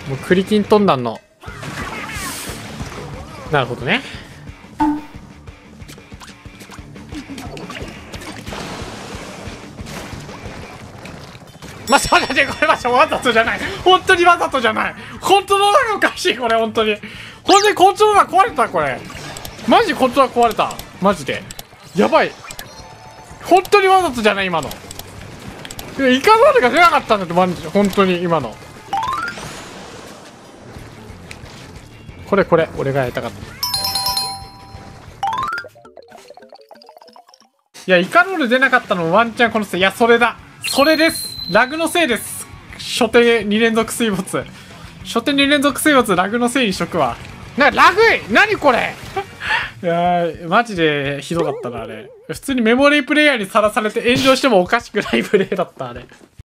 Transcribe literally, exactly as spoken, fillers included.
もうクリキントンなんの。なるほどね。まじ、待って、これマジわざとじゃない。本当にわざとじゃない。コントローラーがおかしい、これ、本当に。本当にコントローラー壊れた、これ。マジコントローラー壊れた。マジで。やばい。本当にわざとじゃない、今の。いや、イカロールが出なかったんだって、マジで。本当に、今の。これ、これ、俺がやりたかった。いや、イカロール出なかったのもワンチャンこのせい。いや、それだ。それです。ラグのせいです。初手に連続水没。初手に連続水没、ラグのせいにしとくわ。な、ラグい何これいやー、マジでひどかったな、あれ。普通にメモリープレイヤーにさらされて炎上してもおかしくないプレイだった、あれ。